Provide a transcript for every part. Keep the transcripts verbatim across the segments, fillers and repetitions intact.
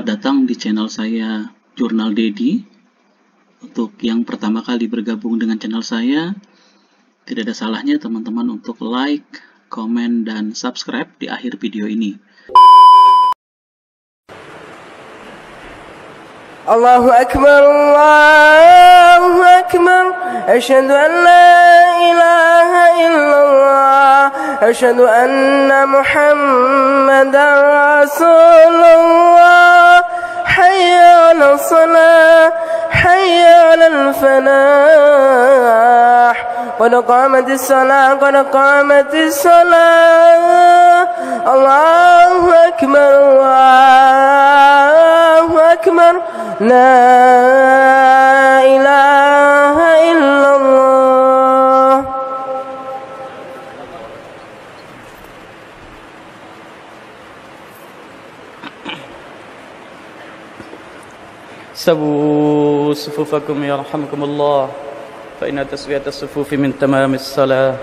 Selamat datang di channel saya, Jurnal Dedi. Untuk yang pertama kali bergabung dengan channel saya, tidak ada salahnya teman-teman untuk like, komen, dan subscribe di akhir video ini. Allahu Akbar, Allahu Akbar, asyhadu an la ilaha illallah, asyhadu anna Muhammadar Rasulullah, hayya 'alas salah, hayya 'alal falah, qad qamatis salah, qad qamatis salah, Allahu Akbar, Allahu Akbar, la ilaha illallah. سووا صفوفكم يرحمكم الله فإن تسوية الصفوف من تمام الصلاة.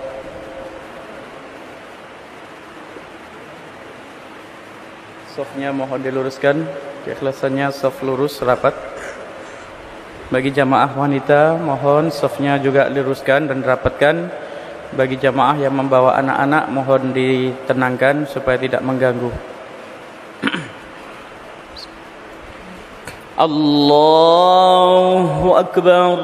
Safnya mohon diluruskan, keikhlasannya saf lurus rapat. Bagi jamaah wanita mohon safnya juga diluruskan dan dirapatkan. Bagi jamaah yang membawa anak-anak mohon ditenangkan supaya tidak mengganggu. Allahu Akbar.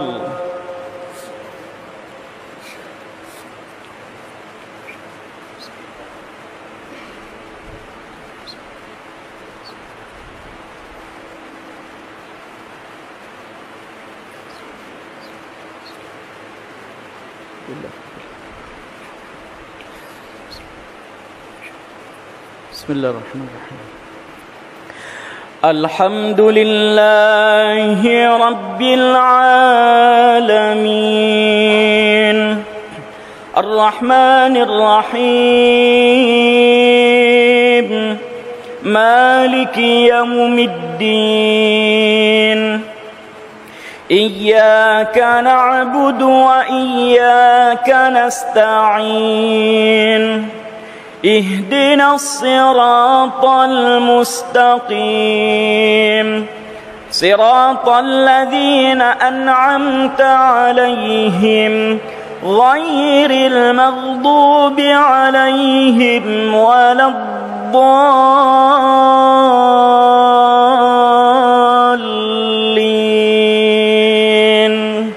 Bismillahirrahmanirrahim. Alhamdulillahi Rabbil Alamin, Ar-Rahmanir Rahim, Maliki Yawmiddin. Iyyaka na'budu wa iyyaka nasta'in. اهدنا الصراط المستقيم صراط الذين أنعمت عليهم غير المغضوب عليهم ولا الضالين.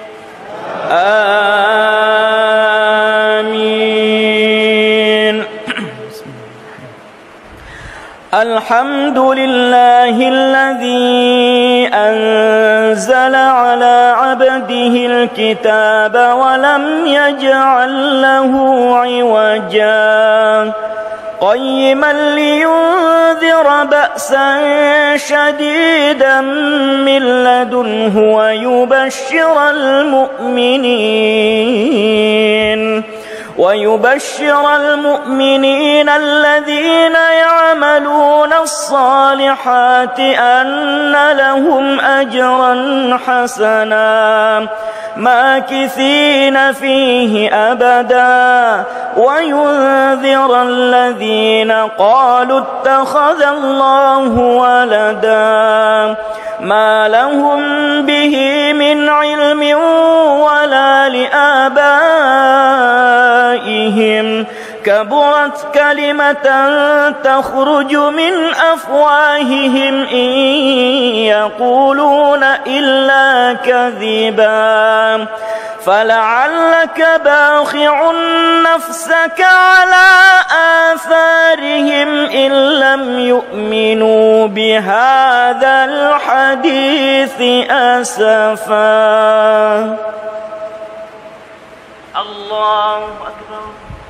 الحمد لله الذي أنزل على عبده الكتاب ولم يجعل له عوجا قيما لينذر بأسا شديدا من لدنه ويبشر المؤمنين ويبشر المؤمنين الذين يعملون الصالحات أن لهم أجرا حسنا ماكثين فيه أبدا وينذر الذين قالوا اتخذ الله ولدا ما لهم به من علم ولا لآبائهم كبرت كلمة تخرج من أفواههم إن يقولون إلا كذبا فلعلك باخع نفسك على آثارهم إن لم يؤمنوا بهذا الحديث أسفا. الله أكبر.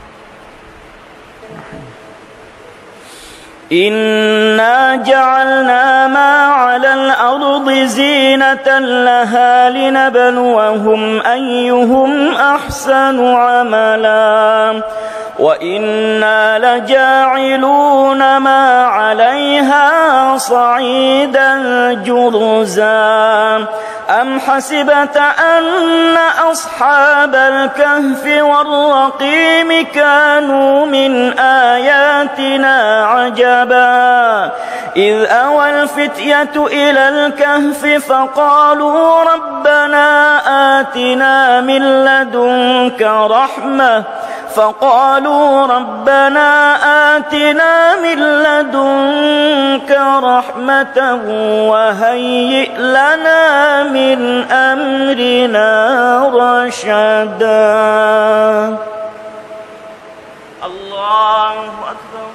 إنا جعلنا ما على الأرض زينة لها لنبلوهم أيهم أحسن عملا وإنا لجاعلون ما عليها صعيدا جرزا أم حسبت أن أصحاب الكهف والرقيم كانوا من آياتنا عجبا إذ أوى الفتية إلى الكهف فقالوا ربنا آتنا من لدنك رحمة فقالوا ربنا آتنا من لدنك رحمة وهيئ لنا من أمرنا رشدا. الله أكبر.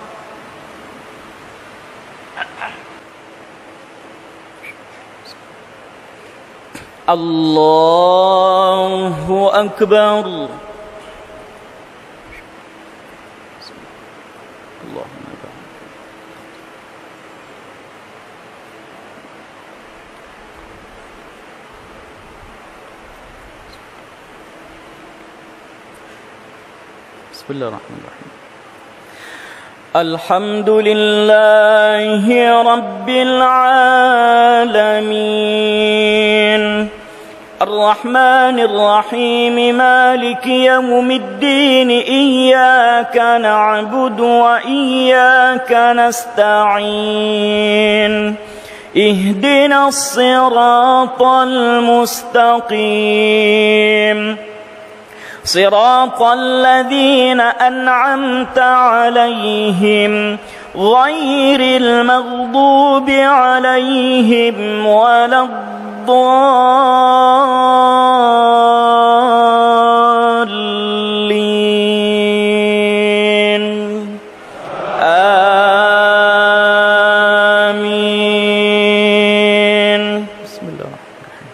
الله أكبر. بسم الله الرحمن الرحيم. الحمد لله رب العالمين الرحمن الرحيم مالك يوم الدين إياك نعبد وإياك نستعين اهدنا الصراط المستقيم صراط الذين أنعمت عليهم غير المغضوب عليهم ولا الضالين آمين. بسم الله الرحمن الرحيم.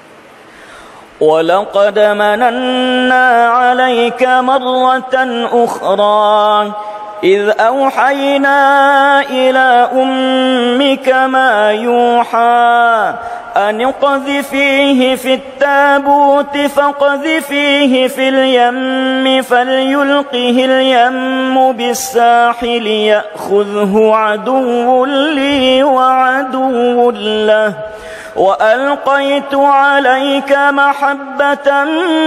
ولقد مننا عليك مرة أخرى إذ أوحينا إلى أمك ما يوحى أن اقذفيه في التابوت فاقذفيه في اليم فليلقه اليم بالساحل يأخذه عدو لي وعدو له وألقيت عليك محبة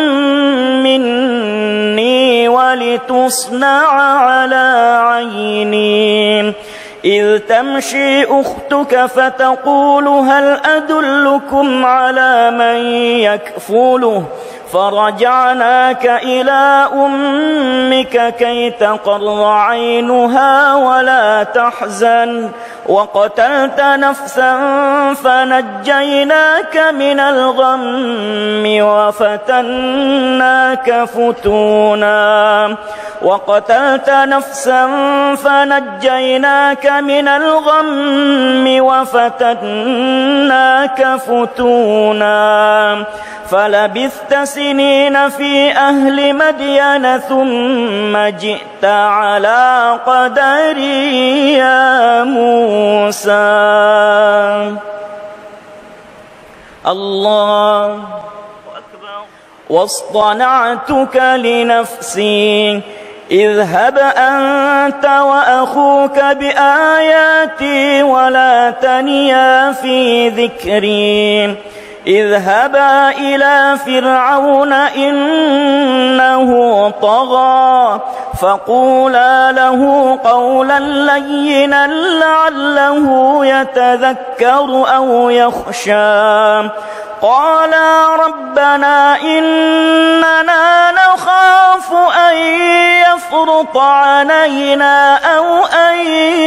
مني ولتصنع على عيني إذ تمشي أختك فتقول هل أدلكم على من يكفله فرجعناك إلى أمك كي تقر عينها ولا تحزن وقتلت نفسا فنجيناك من الغم وفتناك فتونا وقتلت نفسا فنجيناك من الغم وفتناك فتونا فلبثت سنين في أهل مدين ثم جئت على قدري يا موسى. الله أكبر. واصطنعتك لنفسي اذهب أنت وأخوك بآياتي ولا تنيا في ذكري اذهبا إلى فرعون إنه طغى فقولا له قولا لينا لعله يتذكر أو يخشى قالا ربنا إننا نخاف أن يفرط علينا أو أن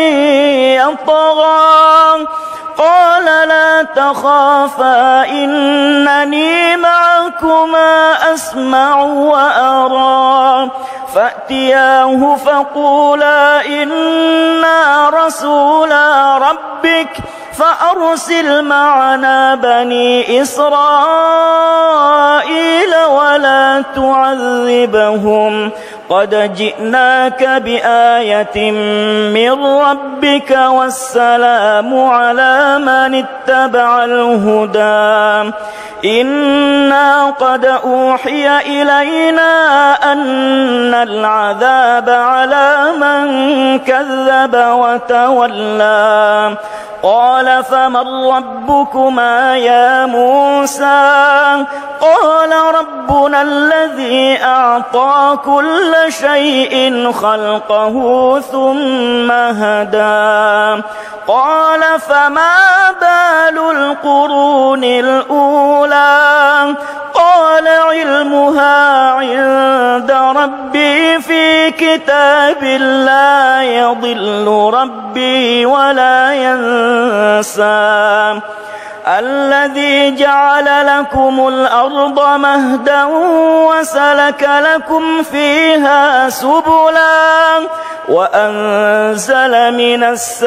يطغى قال لا تخافا إنني معكما أسمع وأرى فأتياه فقولا إنا رسولا ربك فأرسل معنا بني إسرائيل ولا تعذبهم قد جئناك بآية من ربك والسلام على من اتبع الهدى إنا قد أوحي إلينا أن العذاب على من كذب وتولى قال فمن ربكما يا موسى قال ربنا الذي أعطى كل شيء خلقه ثم هدى قال فما بال القرون الأولى قال علمها عند ربي في كتاب لا يضل ربي ولا ينسى الذي جعل لكم الأرض مهدا وسلك لكم فيها سبلا وأنزل من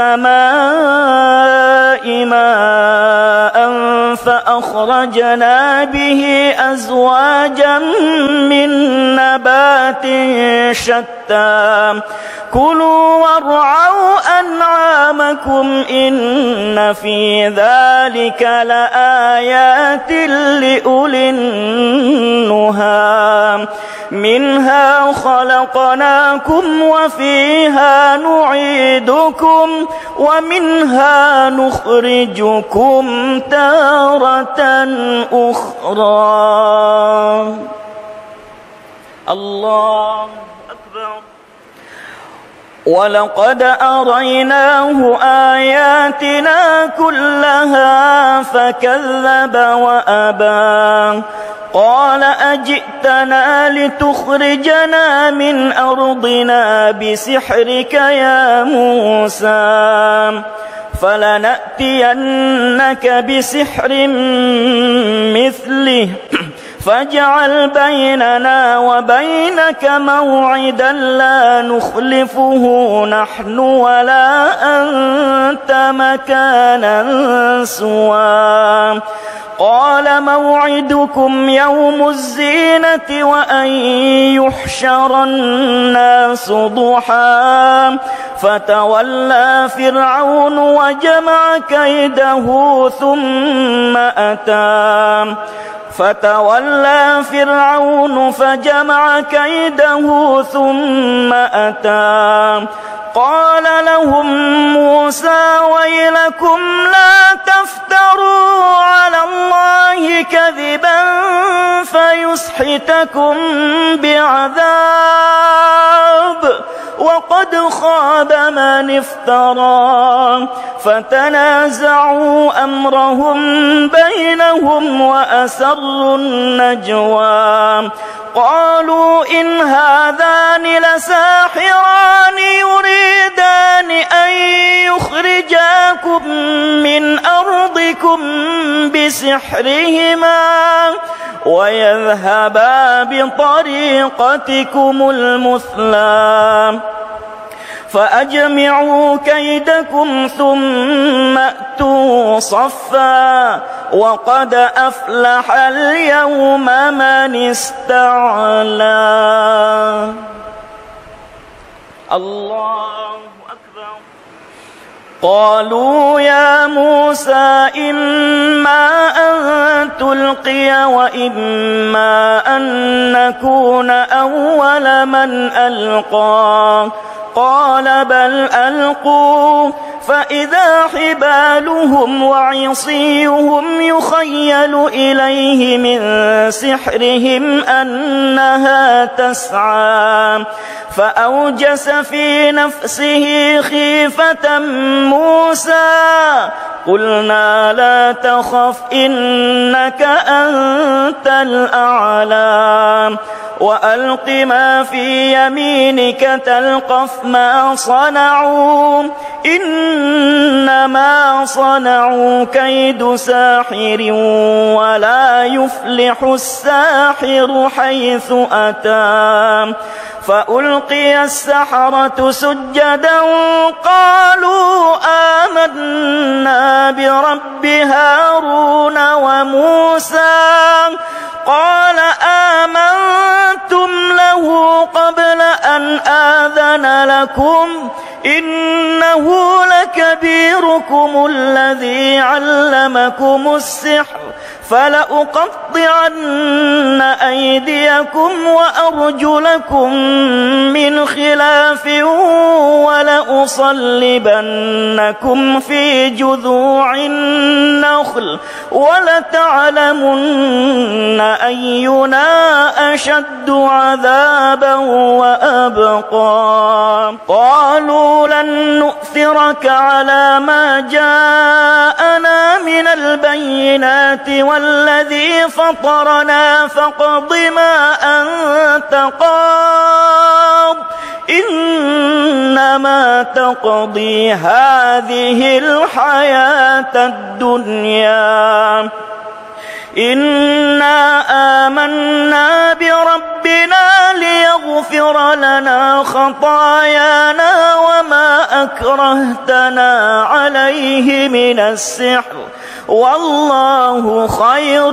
السماء ماء فأخرجنا به أزواجا من نبات شتى كلوا وارعوا أنعامكم إن في ذلك لآيات لأولي النهى منها خلقناكم وفيها نعيدكم ومنها نخرجكم تارة أخرى. الله أكبر. ولقد أريناه آياتنا كلها فكذب وأبى قال أجئتنا لتخرجنا من أرضنا بسحرك يا موسى فلنأتينك بسحر مثله فاجعل بيننا وبينك موعدا لا نخلفه نحن ولا أنت مكانا سوى قال موعدكم يوم الزينة وأن يحشر الناس ضحى فتولى فرعون وجمع كيده ثم أتى فتولى فرعون فجمع كيده ثم أتى قال لهم موسى ويلكم لا تفتروا على الله كذبا فيسحتكم بعذاب وقد خاب من افترى فتنازعوا أمرهم بينهم وأسروا النجوى قالوا إن هذان لساحران يريدان أن يخرجاكم من أرضكم بسحرهما ويذهبا بطريقتكم المثلى فأجمعوا كيدكم ثم أتوا صفا وقد أفلح اليوم من استعلى. الله أكبر. قالوا يا موسى إما أن تلقي وإما أن نكون أول من ألقى قال بل ألقوا فإذا حبالهم وعصيهم يخيل إليه من سحرهم أنها تسعى فأوجس في نفسه خيفة موسى قلنا لا تخف إنك أنت الأعلى وألق ما في يمينك تلقف ما صنعوا إنما صنعوا كيد ساحر ولا يفلح الساحر حيث أتى فألقي السحرة سجدا قالوا آمنا برب هارون وموسى قال آمنتم له قبل أن آذن لكم إنه لكبيركم الذي علمكم السحر فلأقطعن أيديكم وأرجلكم من خلاف ولأصلبنكم في جذوع النخل ولتعلمن أينا أشد عذابا وأبقى قالوا لن نؤثرك على ما جاءنا من البينات والذي فطرنا فاقض ما أنت قاض إنما تقضي هذه الحياة الدنيا إنا آمنا بربنا ليغفر لنا خطايانا وما أكرهتنا عليه من السحر والله خير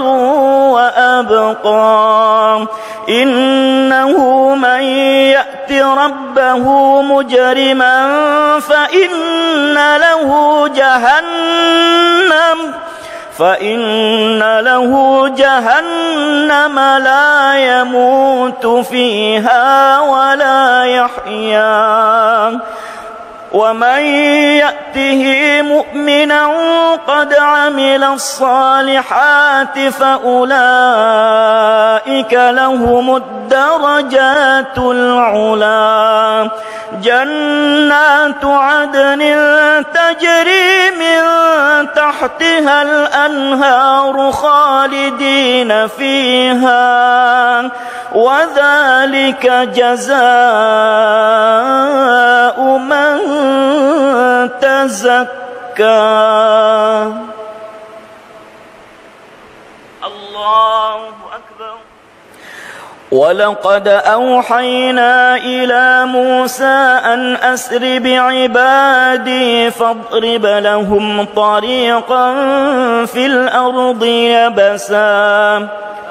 وأبقى إنه من يأت ربه مجرما فإن له جهنم فإن له جهنم لا يموت فيها ولا يحيا ومن يأته مؤمنا قد عمل الصالحات فأولئك لهم الدرجات العلى جنات عدن تجري من تحتها الأنهار خالدين فيها وذلك جزاء من تزكى الله أكبر ولقد أوحينا إلى موسى أن أسر بعبادي فاضرب لهم طريقا في الأرض يبسا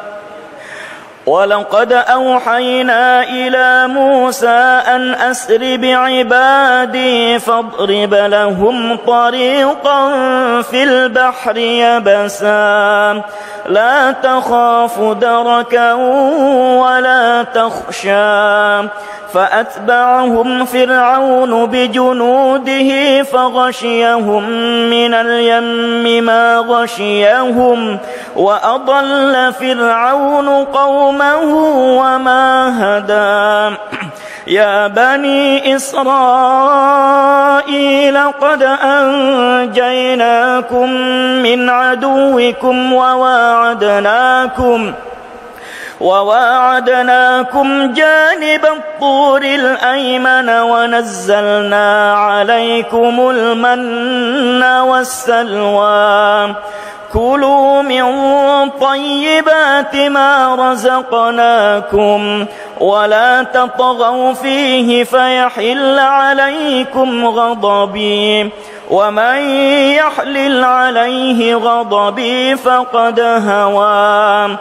ولقد أوحينا إلى موسى أن أسر بعبادي فاضرب لهم طريقا في البحر يبسا لا تخاف دركا ولا تخشى فأتبعهم فرعون بجنوده فغشيهم من اليم ما غشيهم وأضل فرعون قومه وما هدى يا بني إسرائيل قد أنجيناكم من عدوكم وواعدناكم وواعدناكم جانب الطور الأيمن ونزلنا عليكم المن والسلوى كلوا من طيبات ما رزقناكم ولا تطغوا فيه فيحل عليكم غضبي ومن يحلل عليه غضبي فقد هوى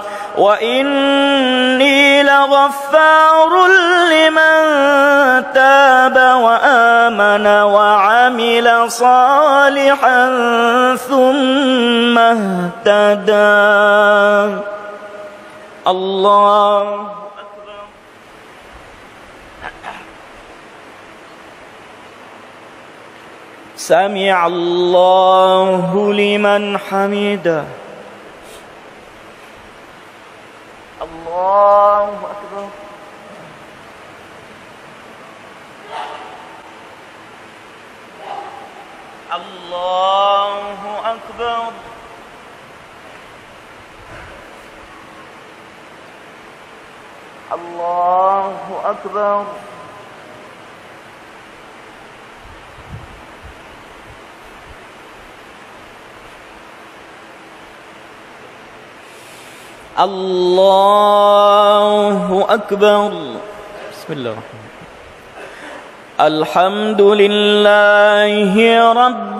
وإني لغفار لمن تاب وآمن وعمل صالحا ثم اهتدى الله سمع الله لمن حمده الله أكبر الله أكبر الله أكبر الله أكبر بسم الله الرحمن الحمد لله رب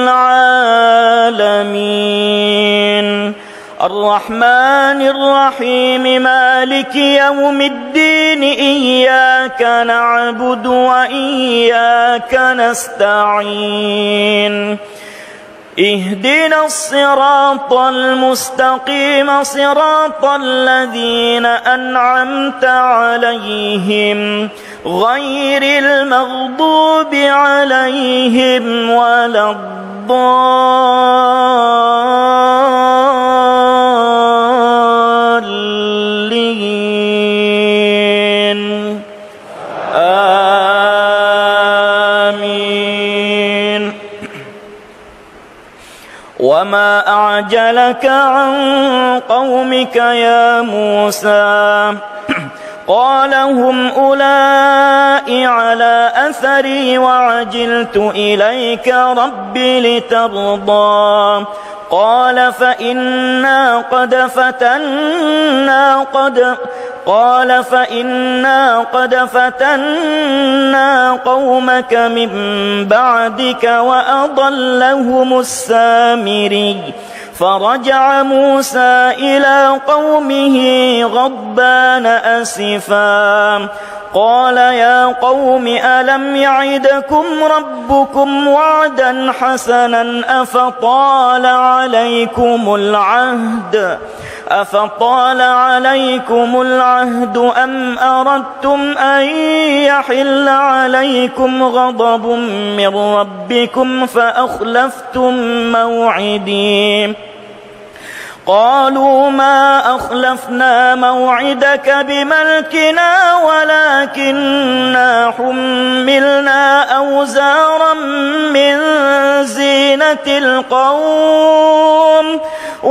العالمين الرحمن الرحيم مالك يوم الدين إياك نعبد وإياك نستعين اهدنا الصراط المستقيم صراط الذين أنعمت عليهم غير المغضوب عليهم ولا الضالين آمين. وما أعجلك عن قومك يا موسى قال هم أولئك على أثري وعجلت إليك رب لترضى قال فإنا قد فتنا قد قال فإنا قد فتنا قومك من بعدك وأضلهم السامري فرجع موسى إلى قومه غضبان أسفا قال يا قوم ألم يعدكم ربكم وعدا حسنا أفطال عليكم العهد أفطال عليكم العهد أم أردتم أن يحل عليكم غضب من ربكم فأخلفتم موعدي قالوا ما أخلفنا موعدك بملكنا ولكننا حملنا أوزارا من زينة القوم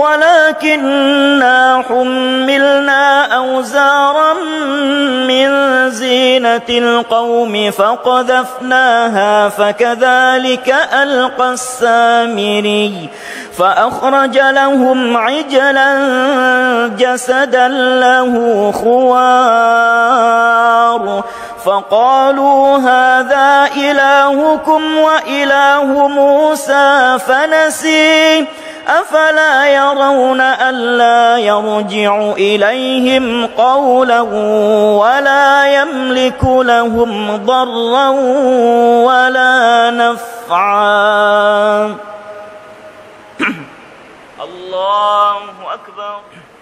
ولكننا حملنا أوزارا من زينة القوم فقذفناها فكذلك ألقى السامري فأخرج لهم عجلا جسدا له خوار فقالوا هذا إلهكم وإله موسى فنسي أفلا يرون ألا يرجع إليهم قولا ولا يملك لهم ضرا ولا نفعا. الله أكبر.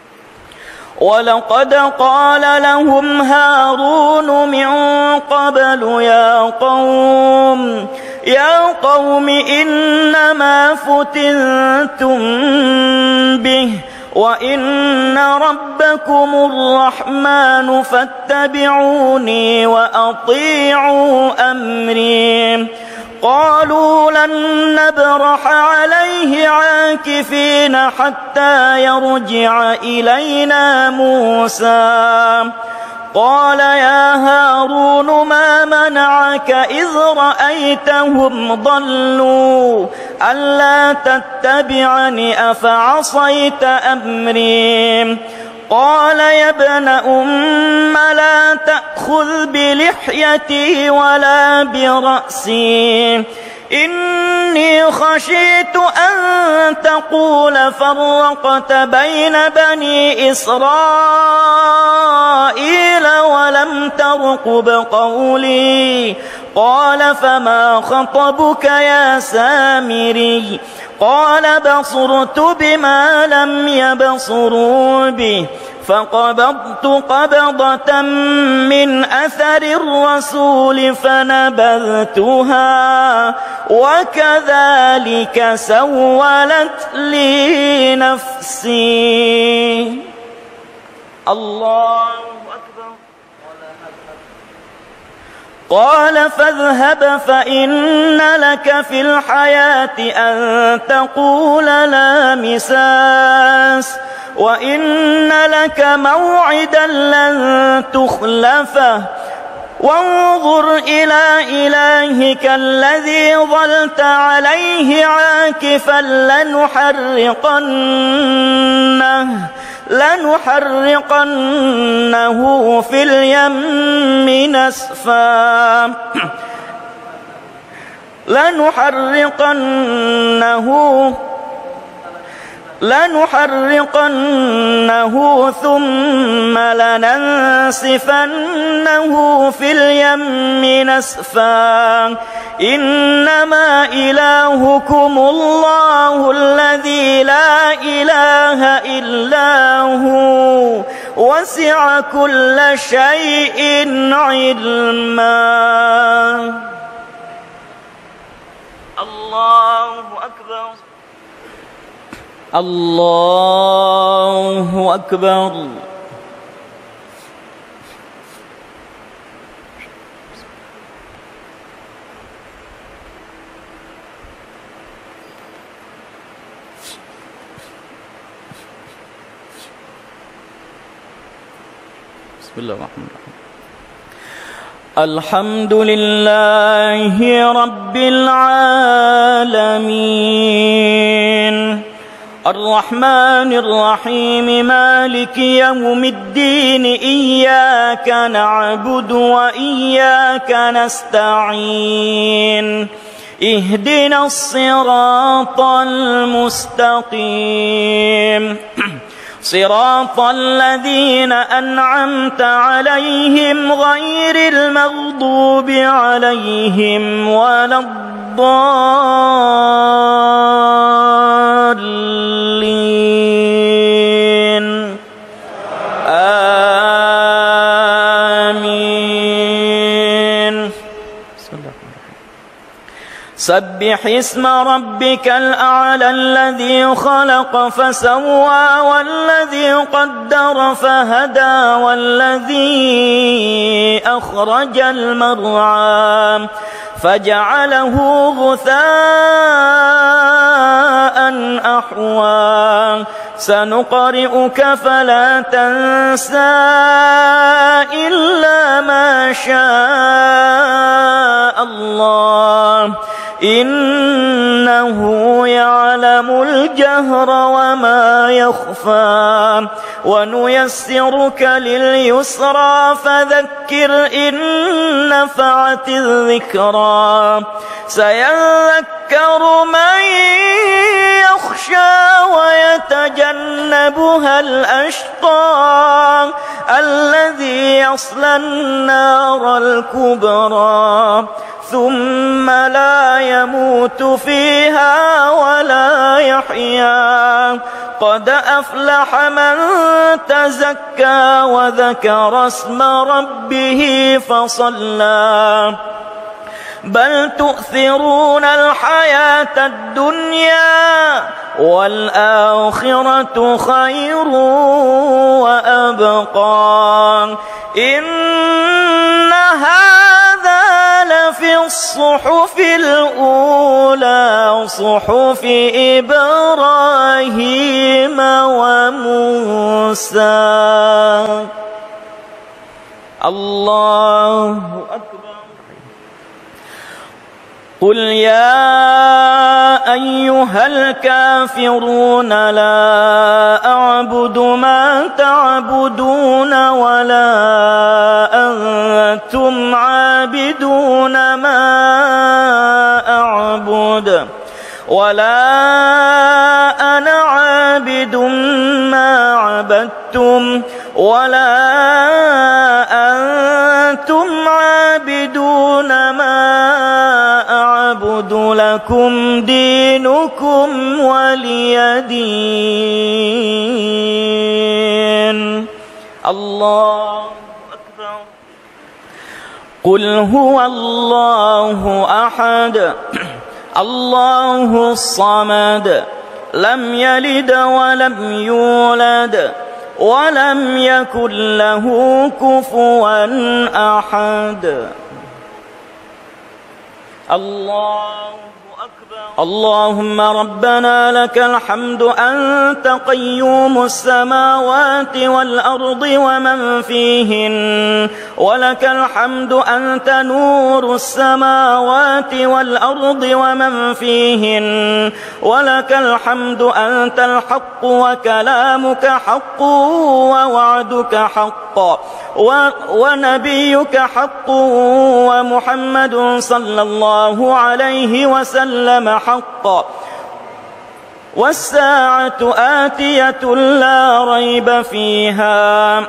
ولقد قال لهم هارون من قبل يا قوم يا قوم إنما فتنتم به وإن ربكم الرحمن فاتبعوني وأطيعوا أمري قالوا لن نبرح عليه عاكفين حتى يرجع إلينا موسى قال يا هارون ما منعك إذ رأيتهم ضلوا ألا تتبعني أفعصيت أمري قال يا ابن أم لا تأخذ بلحيتي ولا برأسي إني خشيت أن تقول فرقت بين بني إسرائيل ولم ترقب قولي قال فما خطبك يا سامري قال بصرت بما لم يبصروا به فقبضت قبضة من أثر الرسول فنبذتها وكذلك سولت لي نفسي. الله أكبر. قال فاذهب فإن لك في الحياة أن تقول لا مساس وإن لك موعدا لن تخلفه وانظر إلى إلهك الذي ظلت عليه عاكفا لنحرقنه لنحرقنه في اليم نسفا لنحرقنه لنحرقنه ثم لننسفنه في اليم نسفا إنما إلهكم الله الذي لا إله إلا هو وسع كل شيء علما. الله أكبر. الله أكبر. بسم الله الرحمن الرحيم. الحمد لله رب العالمين الرحمن الرحيم مالك يوم الدين إياك نعبد وإياك نستعين اهدنا الصراط المستقيم صراط الذين أنعمت عليهم غير المغضوب عليهم ولا الضالين آمين. سبح اسم ربك الأعلى الذي خلق فسوى والذي قدر فهدى والذي أخرج المرعى فجعله غثاء أحوى سنقرئك فلا تنسى إلا ما شاء الله إنه يعلم الجهر وما يخفى ونيسرك لليسرى فذكر إن نفعت الذكرى سيذكر من يخشى ويتجنبها الأشقى الذي يصلى النار الكبرى ثم لا يموت فيها ولا يحيا قد أفلح من تزكى وذكر اسم ربه فصلى بل تؤثرون الحياة الدنيا والآخرة خير وأبقى إن هذا لفي الصحف الأولى صحف إبراهيم وموسى. الله أكبر. قل يا أيها الكافرون لا أعبد ما تعبدون ولا أنتم عابدون ما أعبد ولا أنا عابد ما عبدتم ولا أنتم عابدون ما أعبد لكم دينكم ولي دين. الله أكبر. قل هو الله أحد الله الصمد لم يلد ولم يولد ولم يكن له كفوا أحد. الله أكبر. اللهم ربنا لك الحمد أنت قيوم السماوات والأرض ومن فيهن ولك الحمد أنت نور السماوات والأرض ومن فيهن ولك الحمد أنت الحق وكلامك حق ووعدك حق ونبيك حق ومحمد صلى الله عليه وسلم حق والساعة آتية لا ريب فيها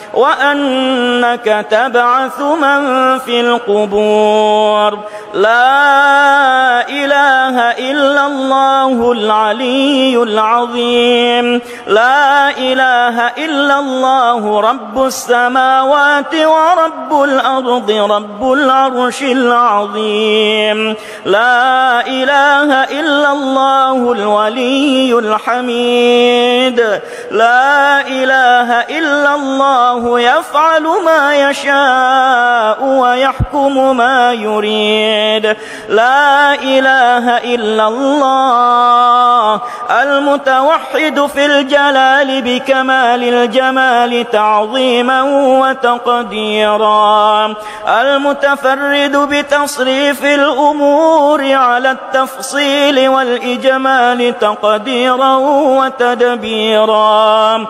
وأنك تبعث من في القبور لا إله إلا الله العلي العظيم لا إله إلا الله رب السماوات ورب الأرض رب العرش العظيم لا إله إلا الله الولي الحميد لا إله إلا الله يفعل ما يشاء ويحكم ما يريد لا إله إلا الله المتوحد في الجلال بكمال الجمال تعظيما وتقديرا المتفرد بتصريف الأمور على التفصيل والإجمال تقديرا وتدبيرا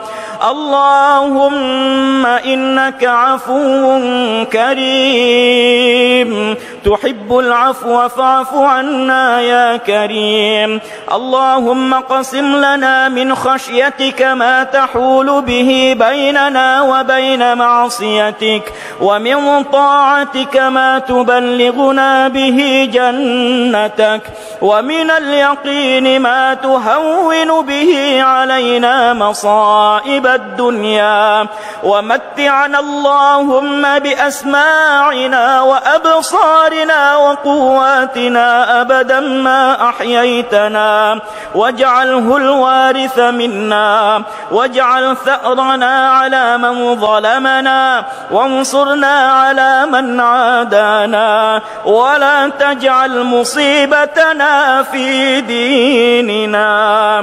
اللهم إنك عفو كريم تحب العفو فاعف عنا يا كريم اللهم قسم لنا من خشيتك ما تحول به بيننا وبين معصيتك ومن طاعتك ما تبلغنا به جنتك ومن اليقين ما تهون به علينا مصائب الدنيا ومتعنا اللهم بأسماعنا وأبصارنا وقواتنا أبدا ما أحييتنا واجعله الوارث منا واجعل ثأرنا على من ظلمنا وانصرنا على من عادانا ولا تجعل مصيبتنا في ديننا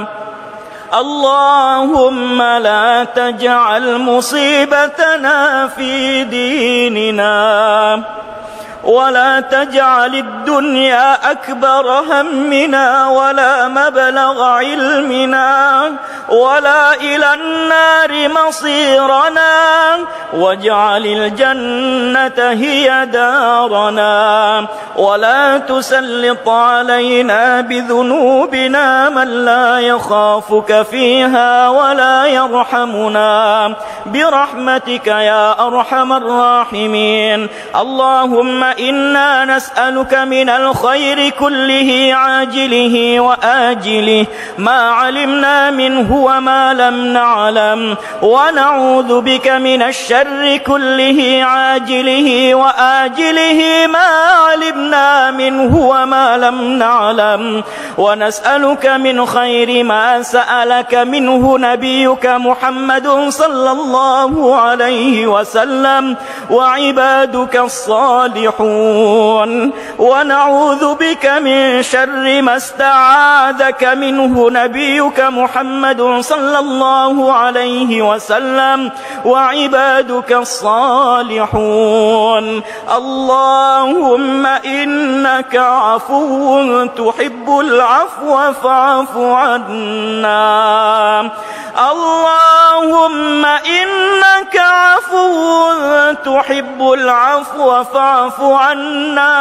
اللهم لا تجعل مصيبتنا في ديننا ولا تجعل الدنيا أكبر همنا ولا مبلغ علمنا ولا إلى النار مصيرنا واجعل الجنة هي دارنا ولا تسلط علينا بذنوبنا من لا يخافك فيها ولا يرحمنا برحمتك يا أرحم الراحمين اللهم إنا نسألك من الخير كله عاجله وآجله ما علمنا منه وما لم نعلم ونعوذ بك من الشر كله عاجله وآجله ما علمنا منه وما لم نعلم ونسألك من خير ما سألك منه نبيك محمد صلى الله عليه وسلم وعبادك الصالحون ونعوذ بك من شر ما استعاذك منه نبيك محمد صلى الله عليه وسلم وعبادك الصالحون اللهم إنك عفو تحب العفو فاعف عنا اللهم إنك عفو تحب العفو فاعف عنا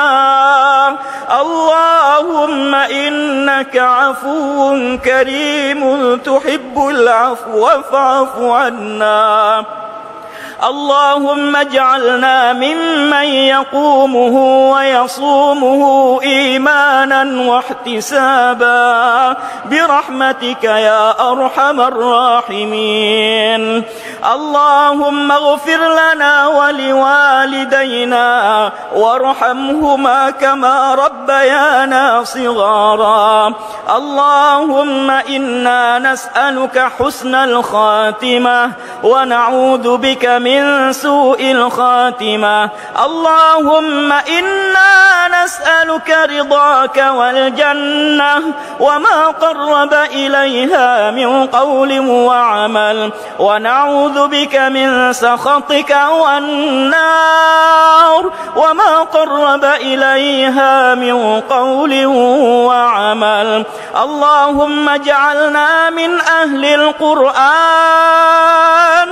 اللهم إنك عفو كريم تحب العفو فاعف عنا اللهم اجعلنا ممن يقومه ويصومه إيمانا واحتسابا برحمتك يا أرحم الراحمين اللهم اغفر لنا ولوالدينا وارحمهما كما ربيانا صغارا اللهم إنا نسألك حسن الخاتمة ونعوذ بك من سوء الخاتمة اللهم إنا نسألك رضاك والجنة وما قرب إليها من قول وعمل ونعوذ بك من سخطك والنار وما قرب إليها من قول وعمل اللهم اجعلنا من أهل القرآن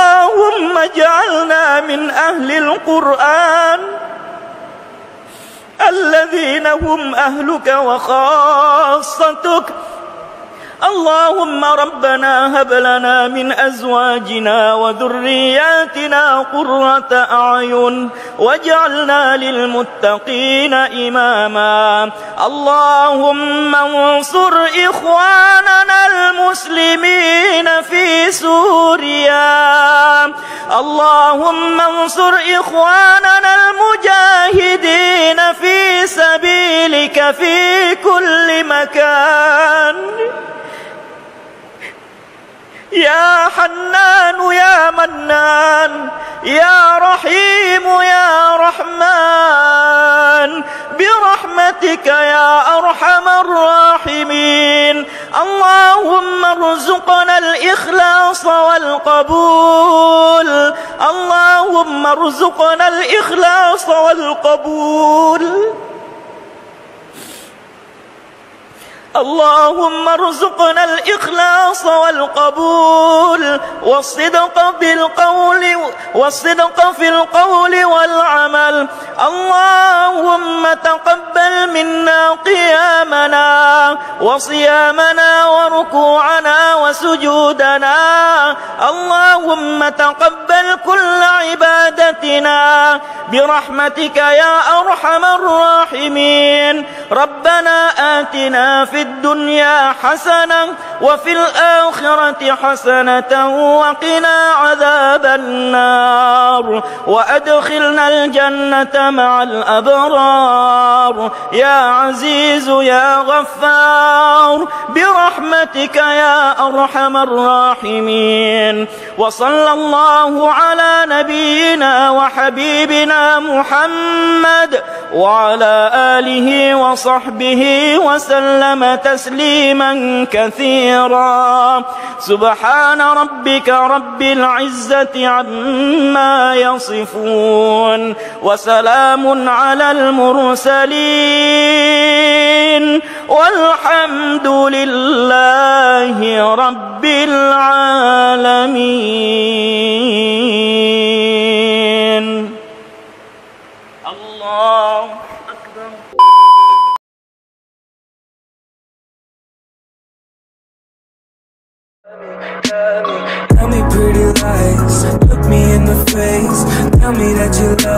اللهم اجعلنا من أهل القرآن الذين هم أهلك وخاصتك. اللهم ربنا هب لنا من أزواجنا وذرياتنا قرة أعين واجعلنا للمتقين إماما. اللهم انصر إخواننا المسلمين في سوريا. اللهم انصر إخواننا المجاهدين في سبيلك في كل مكان. يا حنان يا منان يا رحيم يا رحمن برحمتك يا أرحم الراحمين. اللهم ارزقنا الإخلاص والقبول. اللهم ارزقنا الإخلاص والقبول. اللهم ارزقنا الإخلاص والقبول والصدق بالقول والصدق في القول والعمل. اللهم تقبل منا قيامنا وصيامنا وركوعنا وسجودنا. اللهم تقبل كل عبادتنا برحمتك يا أرحم الراحمين. ربنا آتنا في الدنيا حسنة وفي الآخرة حسنة وقنا عذاب النار وأدخلنا الجنة مع الأبرار يا عزيز يا غفار برحمتك يا أرحم الراحمين. وصلى الله على نبينا وحبيبنا محمد وعلى آله وصحبه وسلم تسليما كثيرا. سبحان ربك رب العزة عما يصفون وسلام على المرسلين والحمد لله رب العالمين. الله أكبر. Tell me pretty lies, look me in the face, tell me that you love